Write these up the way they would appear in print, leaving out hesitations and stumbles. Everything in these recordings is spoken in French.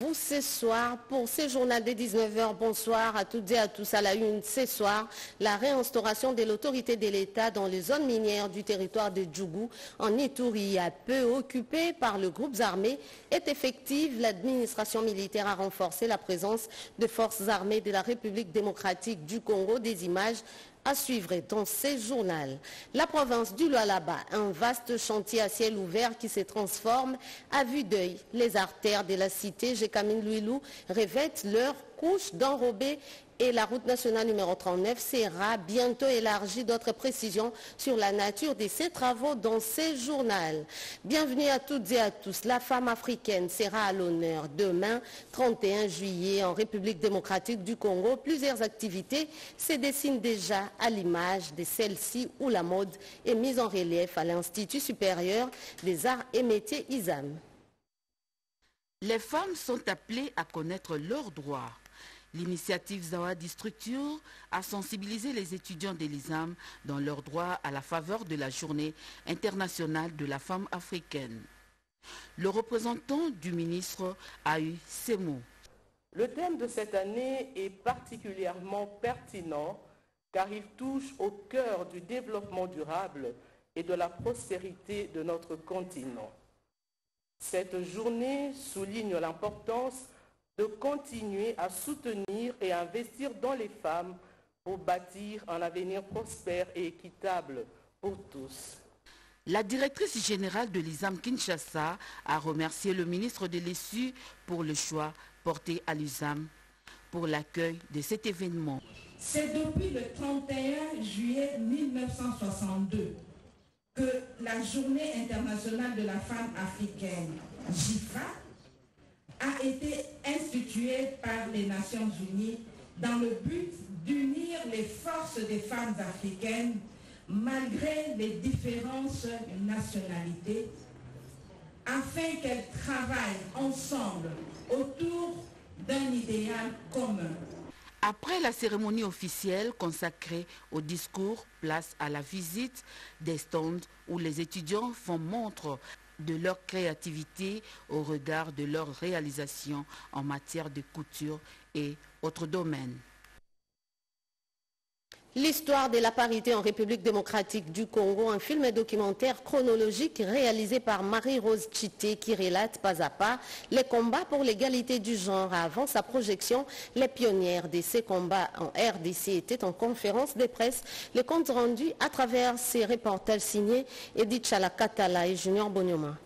pour ce soir, pour ce journal des 19h. Bonsoir à toutes et à tous. À la une ce soir, la réinstauration de l'autorité de l'État dans les zones minières du territoire de Djougou en Ituri, à peu occupée par les groupes armés, est effective. L'administration militaire a renforcé la présence de forces armées de la République démocratique du Congo. Des images à suivre dans ce journal. La province du Lualaba, un vaste chantier à ciel ouvert qui se transforme à vue d'œil. Les artères de la cité Jekamine Louilou revêtent leur couche d'enrobés et la route nationale numéro 39 sera bientôt élargie. D'autres précisions sur la nature de ces travaux dans ce journal. Bienvenue à toutes et à tous. La femme africaine sera à l'honneur demain, 31 juillet, en République démocratique du Congo. Plusieurs activités se dessinent déjà à l'image de celle-ci où la mode est mise en relief à l'Institut supérieur des arts et métiers ISAM. Les femmes sont appelées à connaître leurs droits. L'initiative Zawadi Structure a sensibilisé les étudiants de l'ISAM dans leurs droits à la faveur de la Journée internationale de la femme africaine. Le représentant du ministre a eu ces mots. Le thème de cette année est particulièrement pertinent car il touche au cœur du développement durable et de la prospérité de notre continent. Cette journée souligne l'importance de continuer à soutenir et à investir dans les femmes pour bâtir un avenir prospère et équitable pour tous. La directrice générale de l'ISAM Kinshasa a remercié le ministre de l'Essu pour le choix porté à l'ISAM pour l'accueil de cet événement. C'est depuis le 31 juillet 1962 que la Journée internationale de la femme africaine, JIFA, a été instituée par les Nations Unies dans le but d'unir les forces des femmes africaines malgré les différences de nationalité afin qu'elles travaillent ensemble autour d'un idéal commun. Après la cérémonie officielle consacrée au discours, place à la visite des stands où les étudiants font montre de leur créativité au regard de leurs réalisations en matière de couture et autres domaines. L'histoire de la parité en République démocratique du Congo, un film documentaire chronologique réalisé par Marie-Rose Chité qui relate pas à pas les combats pour l'égalité du genre. Avant sa projection, les pionnières de ces combats en RDC étaient en conférence de presse. Le compte rendu à travers ces reportages signés Edith Chalakatala et Junior Bonyoma.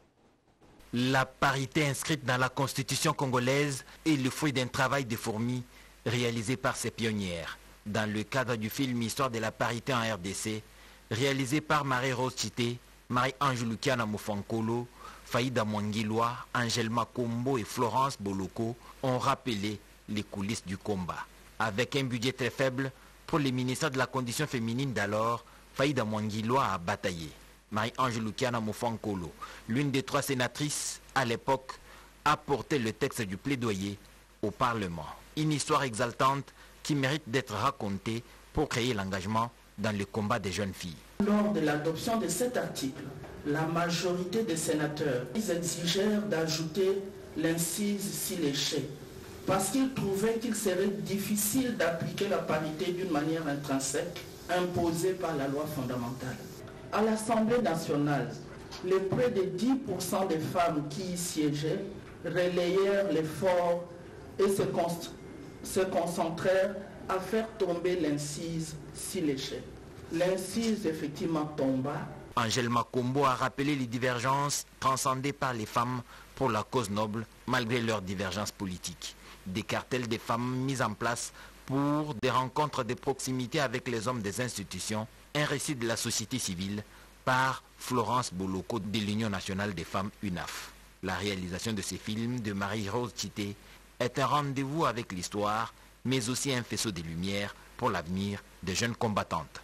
La parité inscrite dans la Constitution congolaise est le fruit d'un travail de fourmi réalisé par ces pionnières. Dans le cadre du film Histoire de la parité en RDC, réalisé par Marie-Rose Chité, Marie-Ange Lukiana Mofankolo, Faïda Mwangilwa, Angèle Makombo et Florence Boloko ont rappelé les coulisses du combat. Avec un budget très faible, pour le ministère de la Condition féminine d'alors, Faïda Mwangilwa a bataillé. Marie-Ange Lukiana Mofankolo, l'une des 3 sénatrices à l'époque, a porté le texte du plaidoyer au Parlement. Une histoire exaltante qui mérite d'être racontée pour créer l'engagement dans le combat des jeunes filles. Lors de l'adoption de cet article, la majorité des sénateurs exigèrent d'ajouter l'incise si léchée parce qu'ils trouvaient qu'il serait difficile d'appliquer la parité d'une manière intrinsèque imposée par la loi fondamentale. À l'Assemblée nationale, les près de 10% des femmes qui y siégeaient relayèrent l'effort et se concentrèrent à faire tomber l'incise si léchée. L'incise effectivement tomba. Angèle Makombo a rappelé les divergences transcendées par les femmes pour la cause noble malgré leurs divergences politiques. Des cartels des femmes mis en place pour des rencontres de proximité avec les hommes des institutions, un récit de la société civile par Florence Boloko de l'Union nationale des femmes UNAF. La réalisation de ces films de Marie-Rose Chité est un rendez-vous avec l'histoire, mais aussi un faisceau de lumière pour l'avenir des jeunes combattantes.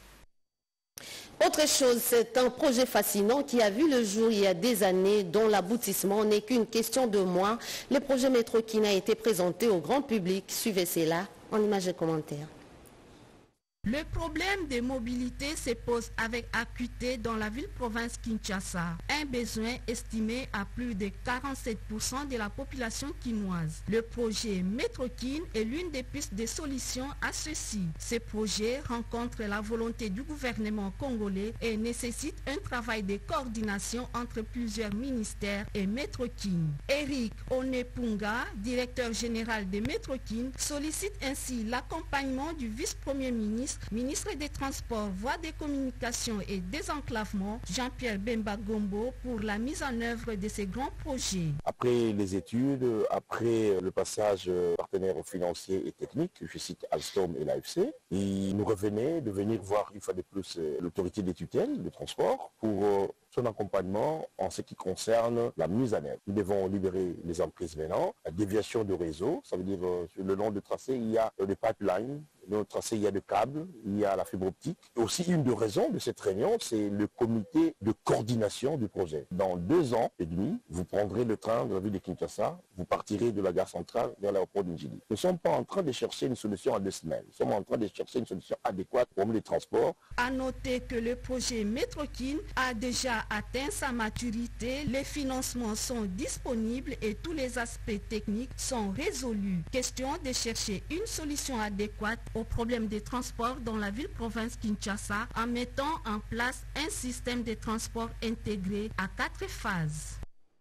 Autre chose, c'est un projet fascinant qui a vu le jour il y a des années, dont l'aboutissement n'est qu'une question de mois. Le projet Métro Kina a été présenté au grand public. Suivez cela en images et commentaires. Le problème de mobilité se pose avec acuité dans la ville-province Kinshasa, un besoin estimé à plus de 47% de la population quinoise. Le projet Métro Kin est l'une des pistes de solutions à ceci. Ce projet rencontre la volonté du gouvernement congolais et nécessite un travail de coordination entre plusieurs ministères et Métro Kin. Eric Onepunga, directeur général de Métro Kin, sollicite ainsi l'accompagnement du vice-premier ministre des Transports, Voies des Communications et Désenclavement, Jean-Pierre Bemba Gombo, pour la mise en œuvre de ces grands projets. Après les études, après le passage partenaires financiers et techniques, je cite Alstom et l'AFC, il nous revenait de venir voir une fois de plus l'autorité des tutelles de transport pour son accompagnement en ce qui concerne la mise en œuvre. Nous devons libérer les emprises maintenant, la déviation de réseau, ça veut dire le long du tracé, il y a des pipelines. Dans le tracé, il y a des câbles, il y a la fibre optique. Et aussi, une des raisons de cette réunion, c'est le comité de coordination du projet. Dans 2 ans et demi, vous prendrez le train de la ville de Kinshasa, vous partirez de la gare centrale vers l'aéroport d'Njili. Nous ne sommes pas en train de chercher une solution en 2 semaines. Nous sommes en train de chercher une solution adéquate pour les transports. À noter que le projet Métro Kin a déjà atteint sa maturité. Les financements sont disponibles et tous les aspects techniques sont résolus. Question de chercher une solution adéquate aux problèmes des transports dans la ville-province Kinshasa en mettant en place un système de transport intégré à 4 phases.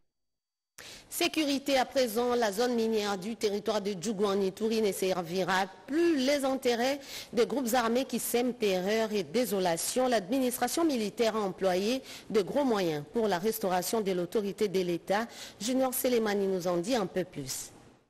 Sécurité à présent, la zone minière du territoire de Djougou en Ituri ne servira plus les intérêts des groupes armés qui sèment terreur et désolation. L'administration militaire a employé de gros moyens pour la restauration de l'autorité de l'État. Junior Selemani nous en dit un peu plus.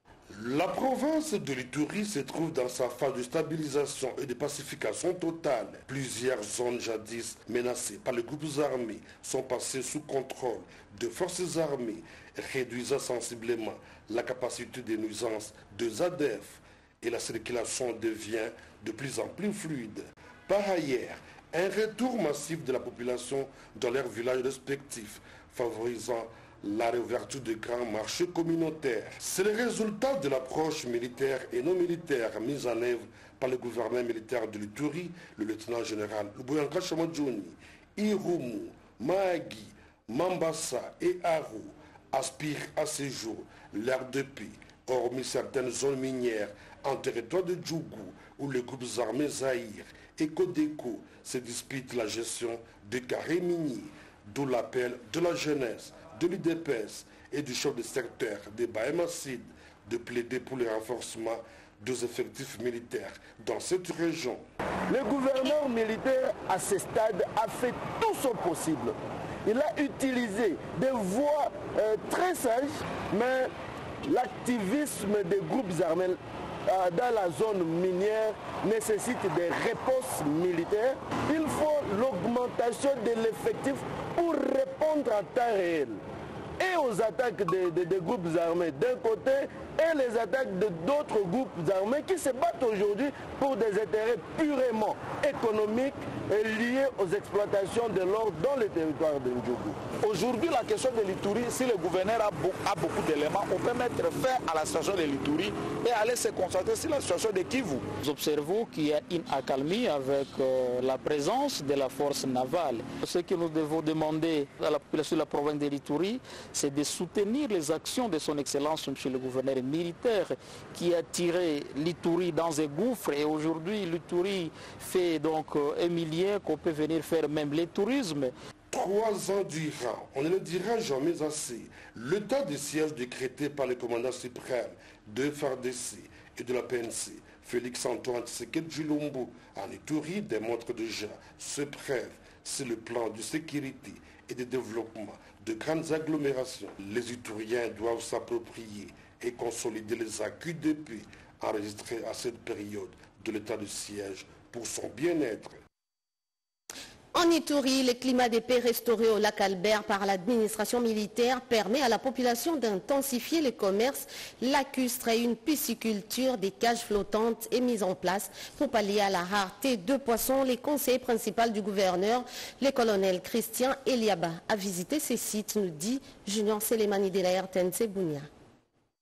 La province de l'Ituri se trouve dans sa phase de stabilisation et de pacification totale. Plusieurs zones jadis menacées par les groupes armés sont passées sous contrôle de forces armées, réduisant sensiblement la capacité de nuisance de ZADF et la circulation devient de plus en plus fluide. Par ailleurs, un retour massif de la population dans leurs villages respectifs, favorisant la réouverture de grands marchés communautaires. C'est le résultat de l'approche militaire et non militaire mise en œuvre par le gouvernement militaire de l'Ituri, le lieutenant général Luboyanka Chamadjouni. Irumu, Mahagi, Mambasa et Aru aspirent à ce jour l'ère de paix, hormis certaines zones minières en territoire de Djougou, où les groupes armés Zahir et Kodeko se disputent la gestion des carrés miniers, d'où l'appel de la jeunesse, de l'UDPS et du chef de secteur des Bahémacides de plaider pour le renforcement des effectifs militaires dans cette région. Le gouverneur militaire à ce stade a fait tout son possible. Il a utilisé des voies très sages, mais l'activisme des groupes armés dans la zone minière nécessite des réponses militaires. Il faut l'augmentation de l'effectif pour répondre en temps réel et aux attaques des groupes armés d'un côté et les attaques de d'autres groupes armés qui se battent aujourd'hui pour des intérêts purement économiques et liés aux exploitations de l'or dans le territoire de Ndjougou. Aujourd'hui, la question de l'Ituri, si le gouverneur a beaucoup d'éléments, on peut mettre fin à la situation de l'Ituri et aller se concentrer sur la situation de Kivu. Nous observons qu'il y a une accalmie avec la présence de la force navale. Ce que nous devons demander à la population de la province de l'Ituri, c'est de soutenir les actions de son Excellence, M. le gouverneur militaire, qui a tiré l'Ituri dans un gouffre. Et aujourd'hui, l'Ituri fait donc un millier qu'on peut venir faire même le tourisme. 3 ans durant, on ne le dira jamais assez, l'état de siège décrété par le commandant suprême de FARDC et de la PNC, Félix-Antoine Tshisekedi Tshilombo, en Ituri démontre déjà ce preuve sur le plan de sécurité et de développement de grandes agglomérations. Les Ituriens doivent s'approprier et consolider les acquis de paix enregistrés à cette période de l'état de siège pour son bien-être. En Ituri, le climat de paix restauré au lac Albert par l'administration militaire permet à la population d'intensifier le commerce lacustre et une pisciculture des cages flottantes est mise en place pour pallier à la rareté de poissons. Le conseiller principal du gouverneur, le colonel Christian Eliaba, a visité ces sites, nous dit Junior Selemani de la RTNC Bounia.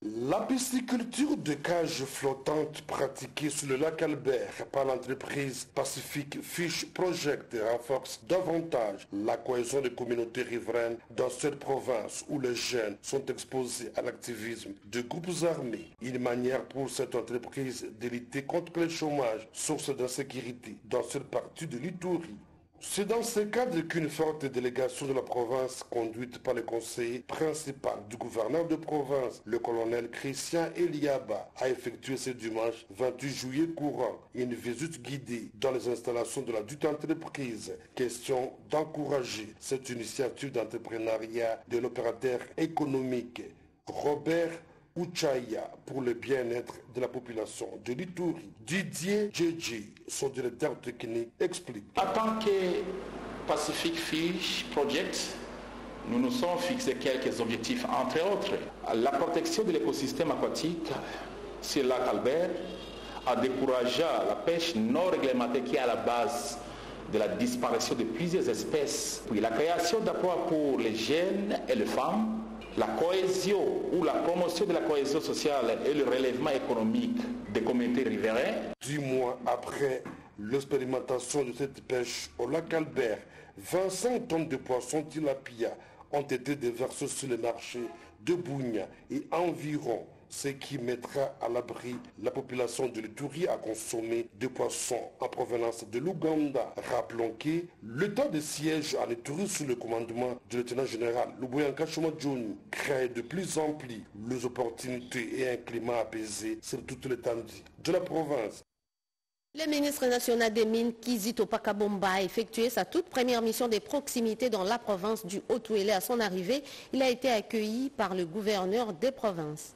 La pisciculture de cages flottantes pratiquée sur le lac Albert par l'entreprise Pacific Fish Project renforce davantage la cohésion des communautés riveraines dans cette province où les jeunes sont exposés à l'activisme de groupes armés. Une manière pour cette entreprise de lutter contre le chômage, source d'insécurité dans cette partie de l'Ituri. C'est dans ce cadre qu'une forte délégation de la province, conduite par le conseiller principal du gouverneur de province, le colonel Christian Eliaba, a effectué ce dimanche 28 juillet courant une visite guidée dans les installations de la dite entreprise. Question d'encourager cette initiative d'entrepreneuriat de l'opérateur économique Robert Uchaya pour le bien-être de la population de l'Ituri. Didier Djedji, son directeur technique, explique. En tant que Pacific Fish Project, nous nous sommes fixés quelques objectifs, entre autres la protection de l'écosystème aquatique sur le lac Albert, en décourageant la pêche non réglementée qui est à la base de la disparition de plusieurs espèces, puis la création d'emplois pour les jeunes et les femmes, la cohésion ou la promotion de la cohésion sociale et le relèvement économique des communautés riveraines. 10 mois après l'expérimentation de cette pêche au lac Albert, 25 tonnes de poissons tilapia ont été déversées sur le marché de Bougna et environ, ce qui mettra à l'abri la population de l'Ituri à consommer des poissons en provenance de l'Ouganda. Rappelons que l'état de siège en Ituri sous le commandement du lieutenant général Luboyanka Chomodjouni crée de plus en plus les opportunités et un climat apaisé sur toute l'étendue de la province. Le ministre national des Mines, Kizito Pakabomba, a effectué sa toute première mission de proximité dans la province du Haut-Ouélé. À son arrivée, il a été accueilli par le gouverneur des provinces.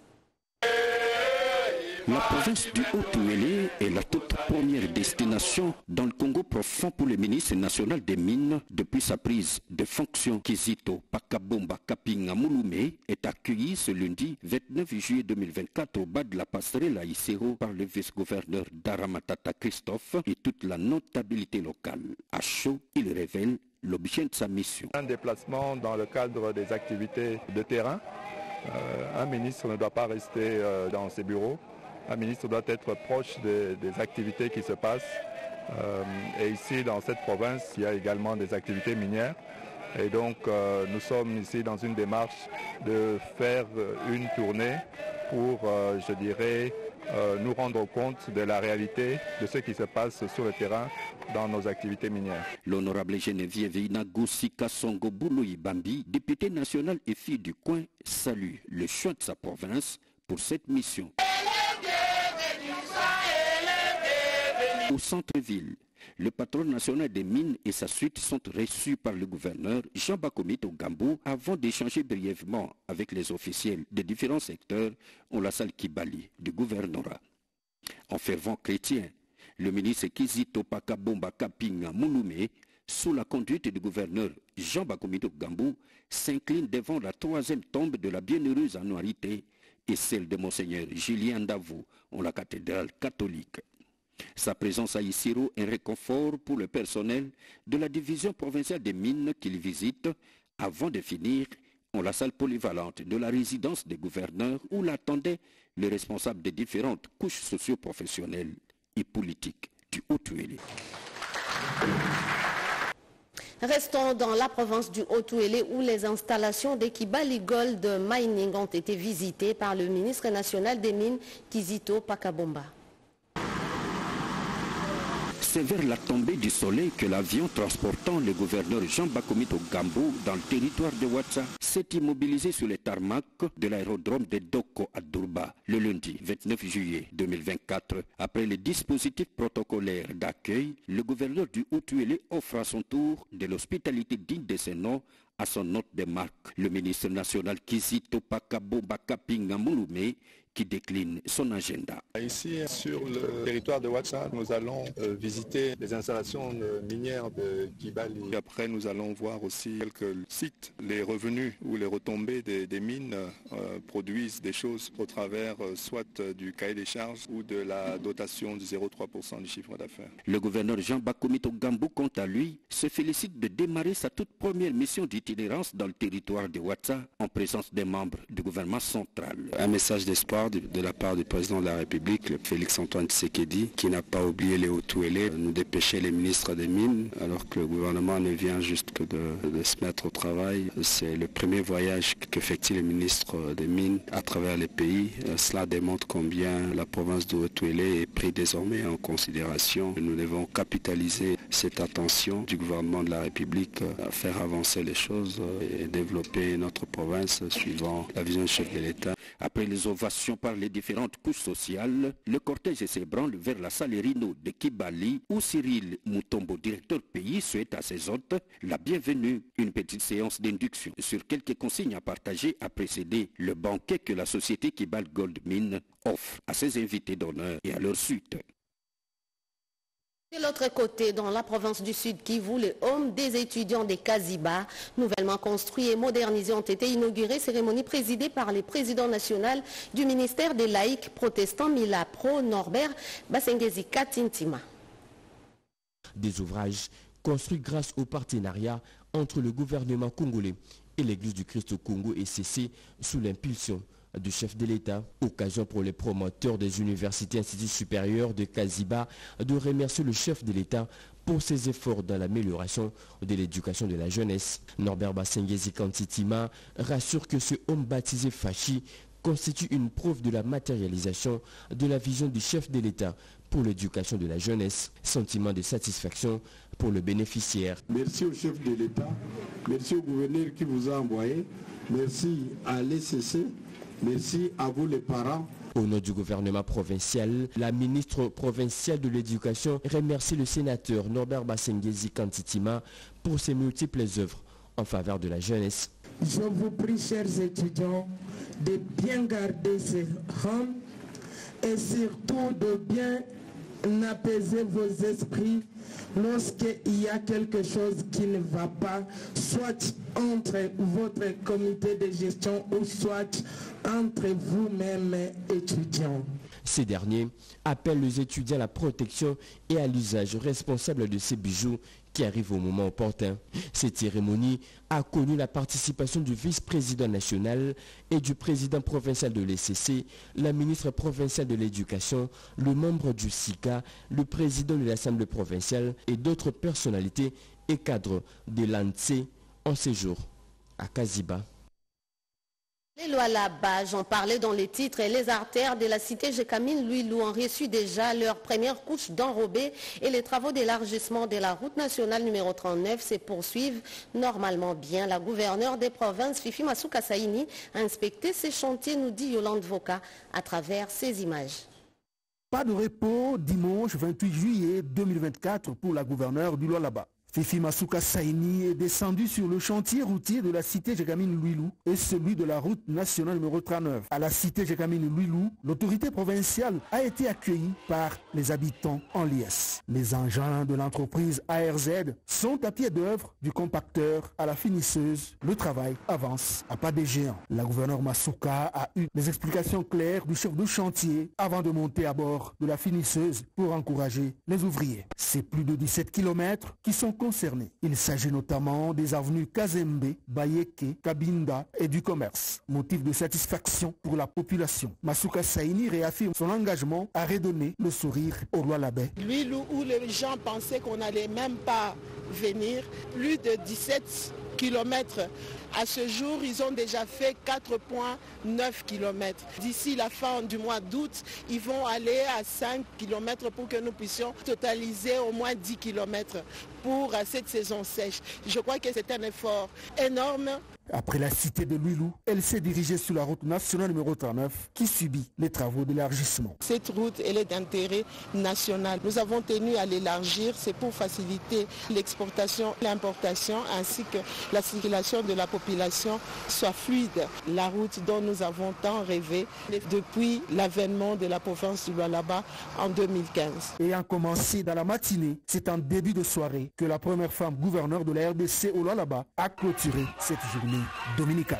La province du Haut-Ouélé est la toute première destination dans le Congo profond pour le ministre national des Mines depuis sa prise de fonction. Kizito Pakabomba Kapinga Mouloumé est accueilli ce lundi 29 juillet 2024 au bas de la passerelle à Isero par le vice-gouverneur d'Aramatata Christophe et toute la notabilité locale. À chaud, il révèle l'objet de sa mission. Un déplacement dans le cadre des activités de terrain. Un ministre ne doit pas rester dans ses bureaux. Un ministre doit être proche des activités qui se passent. Et ici, dans cette province, il y a également des activités minières. Et donc, nous sommes ici dans une démarche de faire une tournée pour, je dirais, nous rendre compte de la réalité de ce qui se passe sur le terrain dans nos activités minières. L'honorable Geneviève Inagosi Kasongo Bouloui Bambi, député national et fille du coin, salue le choix de sa province pour cette mission. Au centre-ville, le patron national des mines et sa suite sont reçus par le gouverneur Jean Bakomito Gambou avant d'échanger brièvement avec les officiels des différents secteurs en la salle Kibali du gouvernorat. En fervent chrétien, le ministre Kizito Pakabomba Kapinga Mouloumé, sous la conduite du gouverneur Jean Bakomito Gambou, s'incline devant la troisième tombe de la bienheureuse annualité et celle de Monseigneur Julien Ndavou en la cathédrale catholique. Sa présence à Isiro est un réconfort pour le personnel de la division provinciale des mines qu'il visite avant de finir en la salle polyvalente de la résidence des gouverneurs où l'attendaient les responsables des différentes couches socio-professionnelles et politiques du Haut-Ouélé. Restons dans la province du Haut-Ouélé où les installations des Kibali Gold Mining ont été visitées par le ministre national des Mines, Kizito Pakabomba. C'est vers la tombée du soleil que l'avion transportant le gouverneur Jean Bakomito Gambou dans le territoire de Ouatsa s'est immobilisé sur les tarmacs de l'aérodrome de Doko à Durba le lundi 29 juillet 2024. Après les dispositifs protocolaires d'accueil, le gouverneur du Haut-Ouélé offre à son tour de l'hospitalité digne de ses noms à son hôte de marque, le ministre national Kizito Pakabomba Kapinga Mouloumé, qui décline son agenda. Ici, sur le territoire de Ouatsa, nous allons visiter les installations minières de Kibali. Après, nous allons voir aussi quelques sites. Les revenus ou les retombées des mines produisent des choses au travers soit du cahier des charges ou de la dotation de 0,3% du chiffre d'affaires. Le gouverneur Jean Bakomito Gambou, quant à lui, se félicite de démarrer sa toute première mission d'itinérance dans le territoire de Ouatsa en présence des membres du gouvernement central. Un message d'espoir de la part du président de la République, Félix-Antoine Tshisekedi, qui n'a pas oublié les Hauts-Touélés, nous dépêcher les ministres des Mines, alors que le gouvernement ne vient juste que de se mettre au travail. C'est le premier voyage qu'effectue le ministre des Mines à travers les pays. Cela démontre combien la province de Hauts-Touélés est prise désormais en considération. Nous devons capitaliser cette attention du gouvernement de la République à faire avancer les choses et développer notre province suivant la vision du chef de l'État. Après les ovations par les différentes couches sociales, le cortège s'ébranle vers la salle Rino de Kibali où Cyril Moutombo, directeur pays, souhaite à ses hôtes la bienvenue. Une petite séance d'induction sur quelques consignes à partager a précédé le banquet que la société Kibali Gold Mine offre à ses invités d'honneur et à leur suite. De l'autre côté, dans la province du Sud Kivu, les homes des étudiants des Kaziba, nouvellement construits et modernisés, ont été inaugurés. Cérémonie présidée par le président national du ministère des laïcs protestants Milapro, Norbert Basengezi Katintima. Des ouvrages construits grâce au partenariat entre le gouvernement congolais et l'Église du Christ au Congo ECC sous l'impulsion du chef de l'État. Occasion pour les promoteurs des universités et instituts supérieurs de Kaziba de remercier le chef de l'État pour ses efforts dans l'amélioration de l'éducation de la jeunesse. Norbert Basengezi Kantitima rassure que ce homme baptisé Fachi constitue une preuve de la matérialisation de la vision du chef de l'État pour l'éducation de la jeunesse. Sentiment de satisfaction pour le bénéficiaire. Merci au chef de l'État, merci au gouverneur qui vous a envoyé, merci à l'ECC, merci à vous les parents. Au nom du gouvernement provincial, la ministre provinciale de l'Éducation remercie le sénateur Norbert Basengezi Kantitima pour ses multiples œuvres en faveur de la jeunesse. Je vous prie, chers étudiants, de bien garder ces hommes et surtout de bien apaiser vos esprits lorsqu'il y a quelque chose qui ne va pas, soit entre votre comité de gestion ou soit entre vous-même étudiants. Ces derniers appellent les étudiants à la protection et à l'usage responsable de ces bijoux qui arrivent au moment opportun. Cette cérémonie a connu la participation du vice-président national et du président provincial de l'ECC, la ministre provinciale de l'Éducation, le membre du SICA, le président de l'Assemblée provinciale et d'autres personnalités et cadres de l'ANSE en séjour à Kaziba. Les lois là-bas, j'en parlais dans les titres, et les artères de la cité Jekamine Louilou ont reçu déjà leur première couche d'enrobés et les travaux d'élargissement de la route nationale numéro 39 se poursuivent normalement bien. La gouverneure des provinces, Fifi Masuka Saini, a inspecté ces chantiers, nous dit Yolande Voka à travers ces images. Pas de repos dimanche 28 juillet 2024 pour la gouverneure du Lualaba. Fifi Masuka Saini est descendu sur le chantier routier de la cité Jekamine Louilou et celui de la route nationale numéro 39. À la cité Jekamine Louilou, l'autorité provinciale a été accueillie par les habitants en liesse. Les engins de l'entreprise ARZ sont à pied d'œuvre du compacteur à la finisseuse. Le travail avance à pas des géants. La gouverneure Masuka a eu des explications claires du chef de chantier avant de monter à bord de la finisseuse pour encourager les ouvriers. C'est plus de 17 km qui sont concernés. Il s'agit notamment des avenues Kazembe, Bayeke, Kabinda et du commerce. Motif de satisfaction pour la population. Masuka Saini réaffirme son engagement à redonner le sourire au roi Labé. Lui où les gens pensaient qu'on n'allait même pas venir, plus de 17 km. À ce jour, ils ont déjà fait 4,9 km. D'ici la fin du mois d'août, ils vont aller à 5 km pour que nous puissions totaliser au moins 10 km pour cette saison sèche. Je crois que c'est un effort énorme. Après la cité de Luilou, elle s'est dirigée sur la route nationale numéro 39 qui subit les travaux d'élargissement. Cette route, elle est d'intérêt national. Nous avons tenu à l'élargir, c'est pour faciliter l'exportation, l'importation ainsi que la circulation de la population soit fluide. La route dont nous avons tant rêvé depuis l'avènement de la province du Lualaba en 2015. Ayant commencé dans la matinée, c'est en début de soirée que la première femme gouverneure de la RDC au Lualaba a clôturé cette journée dominicale.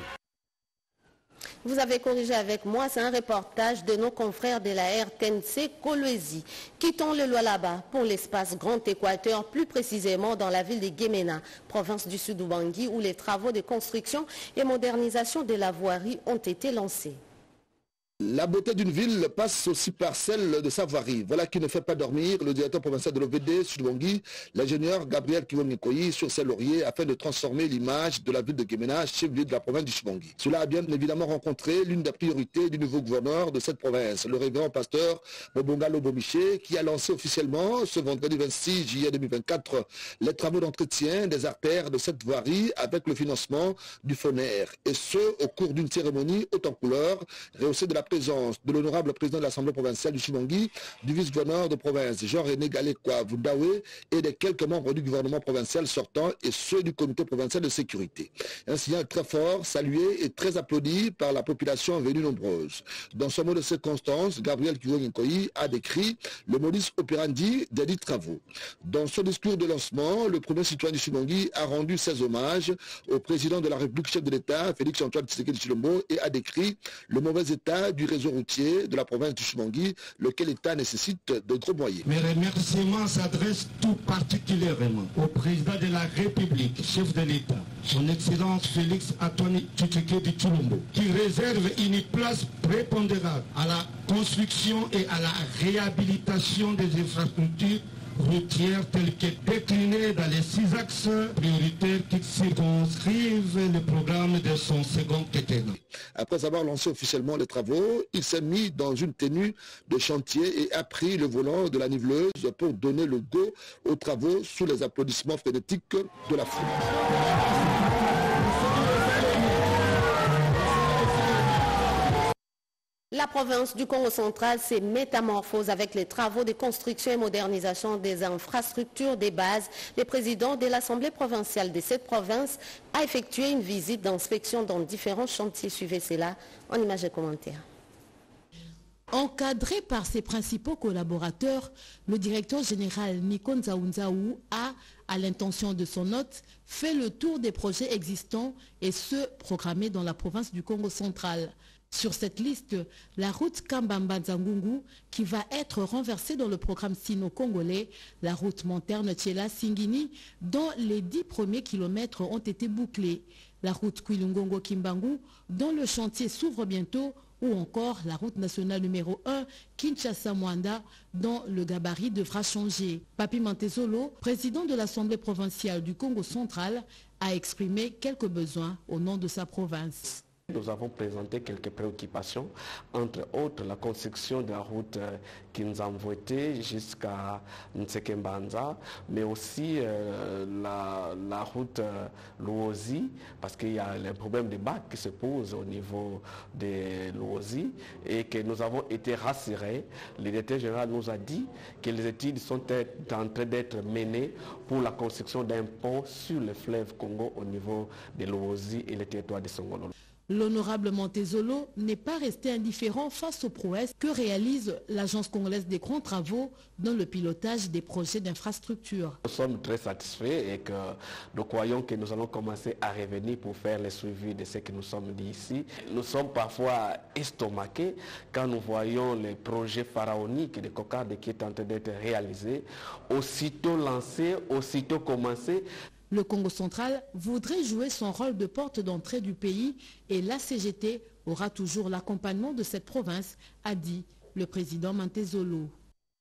Vous avez corrigé avec moi, c'est un reportage de nos confrères de la RTNC Kolwezi. Quittons le Lualaba pour l'espace Grand Équateur, plus précisément dans la ville de Guémena, province du Sud-Ubangui, où les travaux de construction et modernisation de la voirie ont été lancés. La beauté d'une ville passe aussi par celle de sa voirie. Voilà qui ne fait pas dormir le directeur provincial de l'OVD, Sud-Ubangui, l'ingénieur Gabriel Kiwonikoyi, sur ses lauriers afin de transformer l'image de la ville de Guémena, chef-lieu de la province du Sud-Ubangui. Cela a bien évidemment rencontré l'une des priorités du nouveau gouverneur de cette province, le révérend pasteur Mobonga Lobomiché, qui a lancé officiellement ce vendredi 26 juillet 2024 les travaux d'entretien des artères de cette voirie avec le financement du FONER. Et ce, au cours d'une cérémonie haute en couleur, rehaussée de la présence de l'honorable président de l'Assemblée provinciale du Sud-Ubangui, du vice-gouverneur de province Jean-René Galekwa Vundawe et des quelques membres du gouvernement provincial sortant et ceux du comité provincial de sécurité. Un signal très fort, salué et très applaudi par la population venue nombreuse. Dans ce mot de circonstance, Gabriel Kiwonikoyi a décrit le modus operandi des dits travaux. Dans son discours de lancement, le premier citoyen du Sud-Ubangui a rendu ses hommages au président de la République, chef de l'État, Félix Antoine Tshisekedi Tshilombo, et a décrit le mauvais état du réseau routier de la province du Sud-Ubangui, lequel État nécessite de gros moyens. Mes remerciements s'adressent tout particulièrement au président de la République, chef de l'État, son Excellence Félix Antoine Tshisekedi Tshilombo, qui réserve une place prépondérable à la construction et à la réhabilitation des infrastructures routières telles que déclinées dans les 6 axes prioritaires qui circonscrivent le programme de son second quinquennat. Après avoir lancé officiellement les travaux, il s'est mis dans une tenue de chantier et a pris le volant de la niveleuse pour donner le go aux travaux sous les applaudissements frénétiques de la foule. La province du Congo central s'est métamorphose avec les travaux de construction et modernisation des infrastructures des bases. Le président de l'Assemblée provinciale de cette province a effectué une visite d'inspection dans différents chantiers. Suivez cela en images et commentaires. Encadré par ses principaux collaborateurs, le directeur général Nico Nzaounzaou a, à l'intention de son hôte, fait le tour des projets existants et ceux programmés dans la province du Congo central. Sur cette liste, la route Kambamba-Nzangungu qui va être renversée dans le programme sino-congolais, la route Monterne-Tchela-Singini dont les 10 premiers kilomètres ont été bouclés, la route Kwilungongo-Kimbangu dont le chantier s'ouvre bientôt ou encore la route nationale numéro 1 Kinshasa-Mwanda dont le gabarit devra changer. Papi Mantezolo, président de l'Assemblée provinciale du Congo central, a exprimé quelques besoins au nom de sa province. Nous avons présenté quelques préoccupations, entre autres la construction de la route Kinzamvouete jusqu'à Nsekembanza, mais aussi la route Luozi, parce qu'il y a les problèmes de bac qui se posent au niveau de Luozi et que nous avons été rassurés. Le directeur général nous a dit que les études sont en train d'être menées pour la construction d'un pont sur le fleuve Congo au niveau de Luozi et le territoire de Songolo. L'honorable Montezolo n'est pas resté indifférent face aux prouesses que réalise l'Agence congolaise des grands travaux dans le pilotage des projets d'infrastructure. Nous sommes très satisfaits et que nous croyons que nous allons commencer à revenir pour faire le suivi de ce que nous sommes dit ici. Nous sommes parfois estomaqués quand nous voyons les projets pharaoniques de cocarde qui est en train d'être réalisés, aussitôt lancés, aussitôt commencés. Le Congo central voudrait jouer son rôle de porte d'entrée du pays et la CGT aura toujours l'accompagnement de cette province, a dit le président Mantezolo.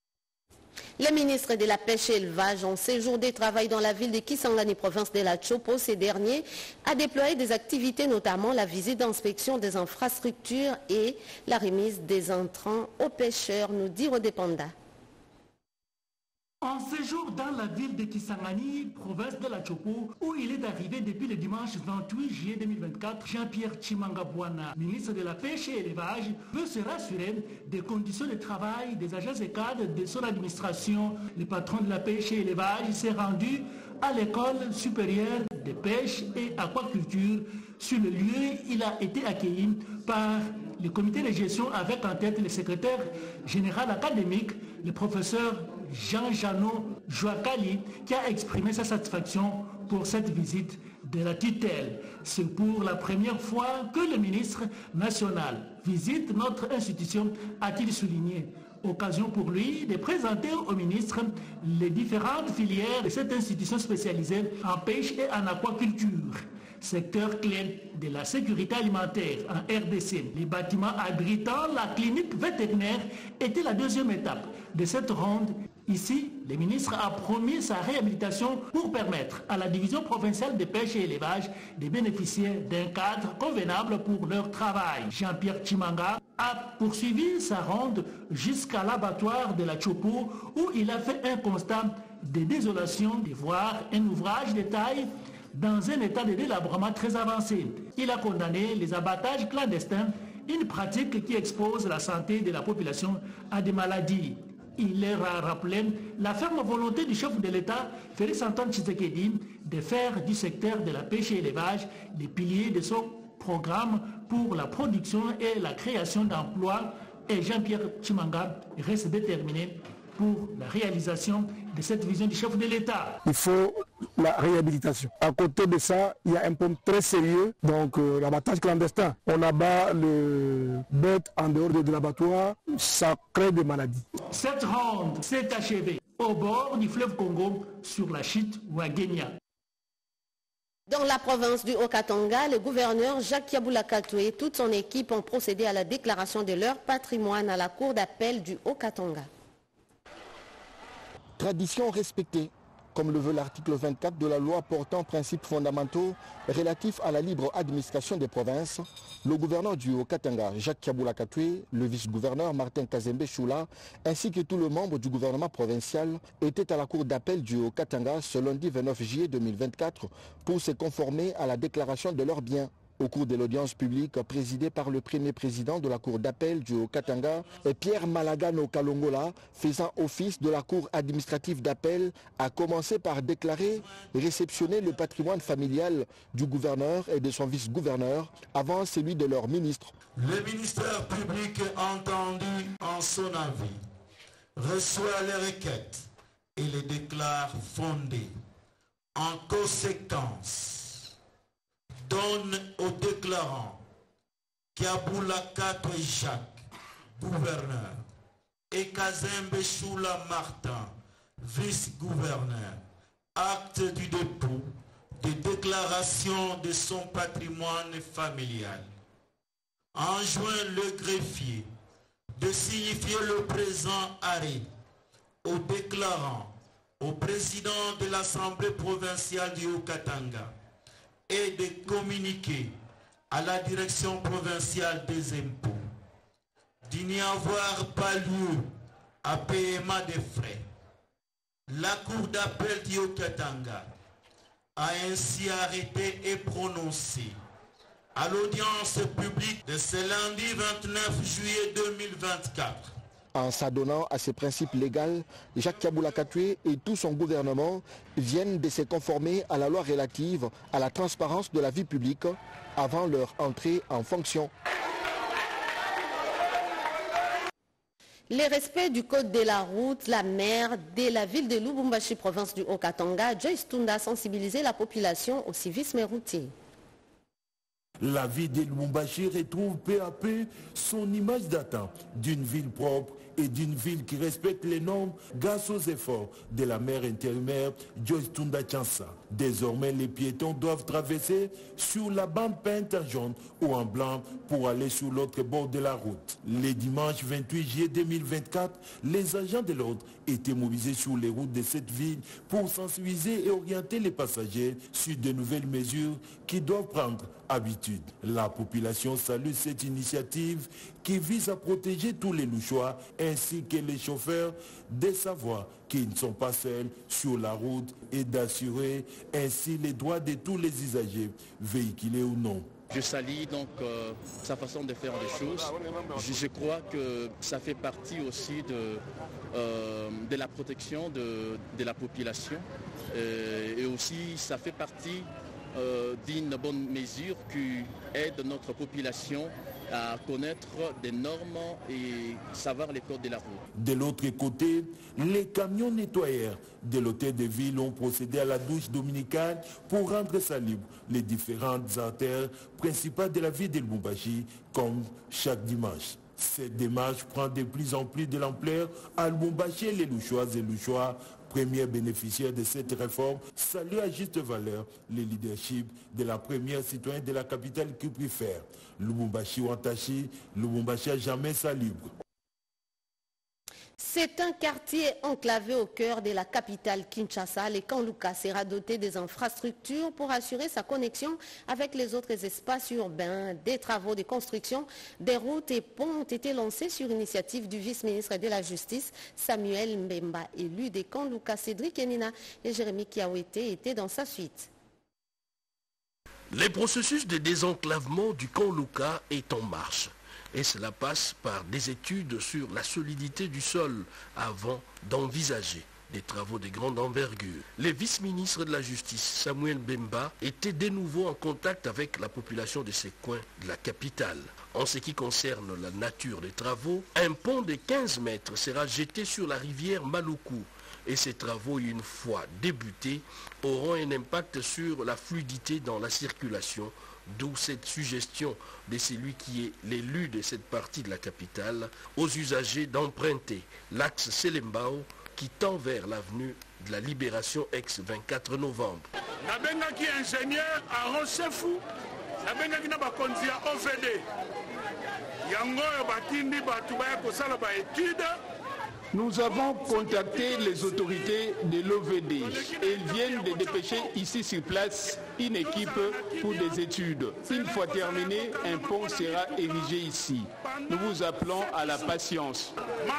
Le ministre de la Pêche et Élevage en séjour de travail dans la ville de Kisangani, province de la Chopo, ces derniers a déployé des activités, notamment la visite d'inspection des infrastructures et la remise des intrants aux pêcheurs, nous dit Rodépanda. En séjour dans la ville de Kisangani, province de la Chopo, où il est arrivé depuis le dimanche 28 juillet 2024. Jean-Pierre Chimanga Bouana, ministre de la Pêche et l'Élevage, veut se rassurer des conditions de travail des agents et cadres de son administration. Le patron de la Pêche et l'Élevage s'est rendu à l'école supérieure de pêche et aquaculture. Sur le lieu, il a été accueilli par le comité de gestion avec en tête le secrétaire général académique, le professeur Jean-Janot Joakali, qui a exprimé sa satisfaction pour cette visite de la tutelle. C'est pour la première fois que le ministre national visite notre institution, a-t-il souligné. Occasion pour lui de présenter au ministre les différentes filières de cette institution spécialisée en pêche et en aquaculture. Secteur clé de la sécurité alimentaire en RDC. Les bâtiments abritant la clinique vétérinaire était la deuxième étape de cette ronde. Ici, le ministre a promis sa réhabilitation pour permettre à la division provinciale de pêche et élevage de bénéficier d'un cadre convenable pour leur travail. Jean-Pierre Chimanga a poursuivi sa ronde jusqu'à l'abattoir de la Chopo où il a fait un constat de désolation de voir un ouvrage de taille dans un état de délabrement très avancé. Il a condamné les abattages clandestins, une pratique qui expose la santé de la population à des maladies. Il leur a rappelé la ferme volonté du chef de l'État, Félix Antoine Tshisekedi, de faire du secteur de la pêche et l'élevage les piliers de son programme pour la production et la création d'emplois. Et Jean-Pierre Chimanga reste déterminé pour la réalisation de cette vision du chef de l'État. Il faut la réhabilitation. À côté de ça, il y a un problème très sérieux, donc l'abattage clandestin. On abat le bête en dehors de l'abattoir, ça crée des maladies. Cette ronde s'est achevée au bord du fleuve Congo sur la chute Ouagenia. Dans la province du Haut-Katanga, le gouverneur Jacques Yaboula-Katoué et toute son équipe ont procédé à la déclaration de leur patrimoine à la cour d'appel du Haut-Katanga. Tradition respectée, comme le veut l'article 24 de la loi portant principes fondamentaux relatifs à la libre administration des provinces, le gouverneur du Haut-Katanga, Jacques Yaboula-Katoué, le vice-gouverneur Martin Kazembe Choula, ainsi que tous les membres du gouvernement provincial étaient à la cour d'appel du Haut-Katanga ce lundi 29 juillet 2024 pour se conformer à la déclaration de leurs biens. Au cours de l'audience publique présidée par le premier président de la cour d'appel du Haut-Katanga, Pierre Malagano Kalongola, faisant office de la cour administrative d'appel, a commencé par déclarer réceptionner le patrimoine familial du gouverneur et de son vice-gouverneur avant celui de leur ministre. Le ministère public entendu en son avis reçoit les requêtes et les déclare fondées. En conséquence, donne au déclarant Yaboula-Katoué Jacques, gouverneur, et Kazembe Choula Martin, vice-gouverneur, acte du dépôt de déclaration de son patrimoine familial. Enjoint le greffier de signifier le présent arrêt au déclarant, au président de l'Assemblée provinciale du Haut-Katanga, et de communiquer à la direction provinciale des impôts d'il n'y avoir pas lieu à paiement des frais. La cour d'appel du Haut-Katanga a ainsi arrêté et prononcé à l'audience publique de ce lundi 29 juillet 2024. En s'adonnant à ces principes légaux, Jacques Yaboula-Katoué et tout son gouvernement viennent de se conformer à la loi relative à la transparence de la vie publique avant leur entrée en fonction. Les respects du code de la route, la mer, de la ville de Lubumbashi, province du Haut-Katanga, Joyce Tunda a sensibilisé la population au civisme routier. La ville de Lubumbashi retrouve peu à peu son image datant d'une ville propre et d'une ville qui respecte les normes grâce aux efforts de la maire intérimaire Joyce Tunda Chansa. Désormais, les piétons doivent traverser sur la bande peinte en jaune ou en blanc pour aller sur l'autre bord de la route. Le dimanche 28 juillet 2024, les agents de l'ordre étaient mobilisés sur les routes de cette ville pour sensibiliser et orienter les passagers sur de nouvelles mesures qui doivent prendre habitude. La population salue cette initiative qui vise à protéger tous les louchois ainsi que les chauffeurs de savoir qu'ils ne sont pas seuls sur la route et d'assurer ainsi les droits de tous les usagers, véhiculés ou non. Je salue donc sa façon de faire les choses. Je crois que ça fait partie aussi de la protection de la population et aussi ça fait partie d'une bonne mesure qui aide notre population à connaître des normes et savoir les codes de la route. De l'autre côté, les camions nettoyeurs de l'hôtel de ville ont procédé à la douche dominicale pour rendre salubres les différentes artères principales de la ville de Lubumbashi, comme chaque dimanche. Cette démarche prend de plus en plus de l'ampleur à Lubumbashi. Les Louchoises et Louchois, premiers bénéficiaires de cette réforme, saluent à juste valeur le leadership de la première citoyenne de la capitale qui préfère. Lubumbashi Wantashi, Lubumbashi à jamais salubre. C'est un quartier enclavé au cœur de la capitale Kinshasa. Le camp Luka sera doté des infrastructures pour assurer sa connexion avec les autres espaces urbains. Des travaux de construction, des routes et ponts ont été lancés sur initiative du vice-ministre de la Justice, Samuel Mbemba, élu des camps Luka. Cédric Enina et Jérémy Kiawete étaient dans sa suite. Le processus de désenclavement du camp Luka est en marche. Et cela passe par des études sur la solidité du sol avant d'envisager des travaux de grande envergure. Le vice-ministre de la Justice, Samuel Mbemba, était de nouveau en contact avec la population de ces coins de la capitale. En ce qui concerne la nature des travaux, un pont de 15 mètres sera jeté sur la rivière Maluku. Et ces travaux, une fois débutés, auront un impact sur la fluidité dans la circulation, d'où cette suggestion de celui qui est l'élu de cette partie de la capitale aux usagers d'emprunter l'axe Selembao qui tend vers l'avenue de la Libération ex-24 novembre. Nabengaki ingénieur à Rochefou, nabengaki na bakonzi ya OVD. Yango batindi batu baya kosala ba étude. Nous avons contacté les autorités de l'OVD et ils viennent de dépêcher ici sur place une équipe pour des études. Une fois terminé, un pont sera érigé ici. Nous vous appelons à la patience.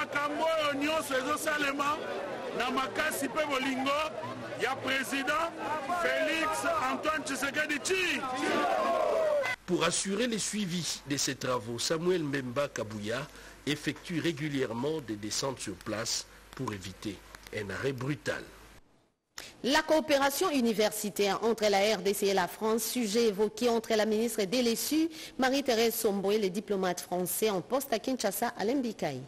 Pour assurer le suivi de ces travaux, Samuel Mbemba Kabouya effectue régulièrement des descentes sur place pour éviter un arrêt brutal. La coopération universitaire entre la RDC et la France, sujet évoqué entre la ministre déléchue Marie-Thérèse Sombo et les diplomates français en poste à Kinshasa, Alain Bikaï.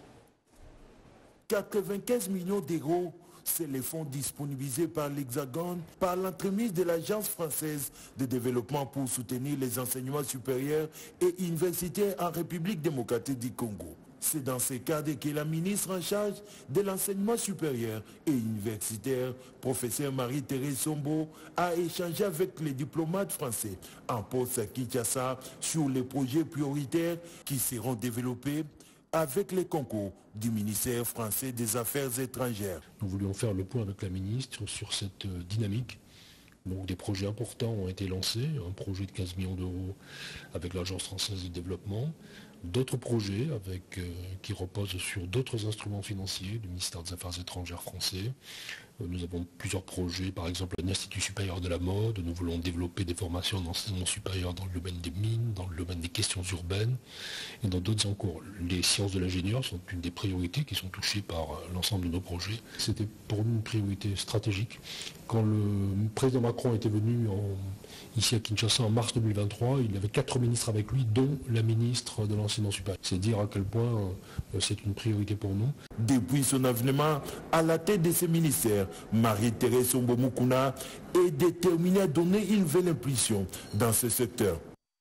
95 millions d'euros, c'est les fonds disponibilisés par l'Hexagone par l'entremise de l'Agence française de développement pour soutenir les enseignements supérieurs et universitaires en République démocratique du Congo. C'est dans ce cadre que la ministre en charge de l'enseignement supérieur et universitaire, professeur Marie-Thérèse Sombo, a échangé avec les diplomates français en poste à Kinshasa sur les projets prioritaires qui seront développés avec les concours du ministère français des Affaires étrangères. Nous voulions faire le point avec la ministre sur cette dynamique. Donc des projets importants ont été lancés, un projet de 15 millions d'euros avec l'Agence française de développement, d'autres projets qui reposent sur d'autres instruments financiers du ministère des Affaires étrangères français. Nous avons plusieurs projets, par exemple l'Institut supérieur de la mode. Nous voulons développer des formations d'enseignement supérieur dans le domaine des mines, dans le domaine des questions urbaines et dans d'autres encore. Les sciences de l'ingénieur sont une des priorités qui sont touchées par l'ensemble de nos projets. C'était pour nous une priorité stratégique. Quand le président Macron était venu ici à Kinshasa en mars 2023, il avait 4 ministres avec lui, dont la ministre de l'enseignement supérieur. C'est dire à quel point c'est une priorité pour nous. Depuis son avènement à la tête de ce ministère, Marie-Thérèse Sombo Mukuna est déterminée à donner une nouvelle impulsion dans ce secteur.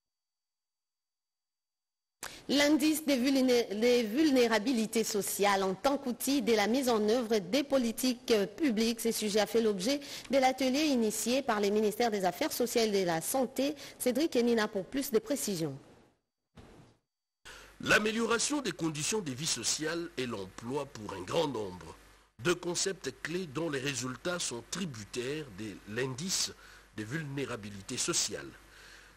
L'indice des vulnérabilités sociales en tant qu'outil de la mise en œuvre des politiques publiques, ce sujet a fait l'objet de l'atelier initié par les ministères des Affaires sociales et de la Santé. Cédric Enina pour plus de précisions. L'amélioration des conditions de vie sociale et l'emploi pour un grand nombre. Deux concepts clés dont les résultats sont tributaires de l'indice de vulnérabilité sociale.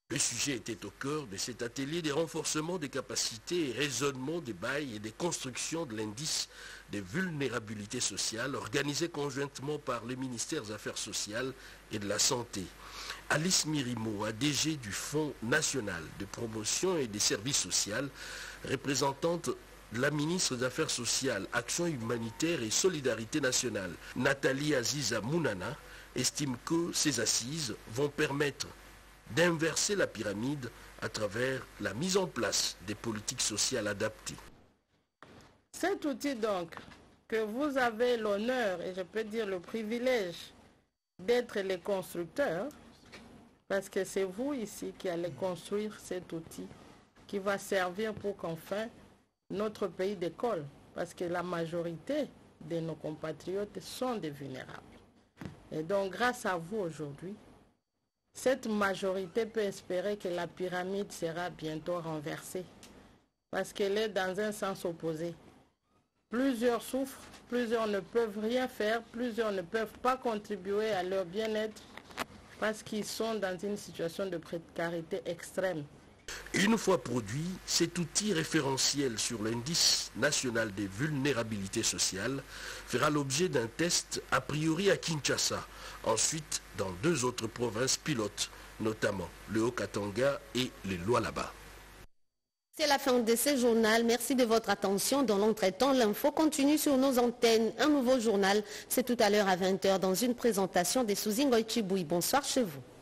Le sujet était au cœur de cet atelier des renforcements des capacités et raisonnement des bails et des constructions de l'indice de vulnérabilité sociale organisé conjointement par les ministères des Affaires sociales et de la Santé. Alice Mirimo, ADG du Fonds national de promotion et des services sociaux, représentante de la ministre des Affaires sociales, Action humanitaire et solidarité nationale, Nathalie Aziza Mounana, estime que ces assises vont permettre d'inverser la pyramide à travers la mise en place des politiques sociales adaptées. Cet outil donc, que vous avez l'honneur et je peux dire le privilège d'être les constructeurs, parce que c'est vous ici qui allez construire cet outil qui va servir pour qu'enfin notre pays décolle, parce que la majorité de nos compatriotes sont des vulnérables. Et donc grâce à vous aujourd'hui, cette majorité peut espérer que la pyramide sera bientôt renversée, parce qu'elle est dans un sens opposé. Plusieurs souffrent, plusieurs ne peuvent rien faire, plusieurs ne peuvent pas contribuer à leur bien-être, parce qu'ils sont dans une situation de précarité extrême. Une fois produit, cet outil référentiel sur l'indice national des vulnérabilités sociales fera l'objet d'un test a priori à Kinshasa, ensuite dans 2 autres provinces pilotes, notamment le Haut-Katanga et les Lualaba. C'est la fin de ce journal. Merci de votre attention. Dans l'entretemps, l'info continue sur nos antennes. Un nouveau journal, c'est tout à l'heure à 20h dans une présentation de Souzingo Ichiboui. Bonsoir chez vous.